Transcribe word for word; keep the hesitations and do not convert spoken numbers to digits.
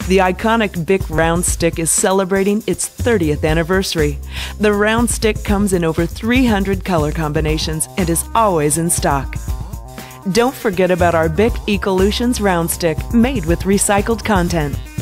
The iconic Bic Round Stick is celebrating its thirtieth anniversary. The Round Stick comes in over three hundred color combinations and is always in stock. Don't forget about our Bic Ecolutions Round Stick, made with recycled content.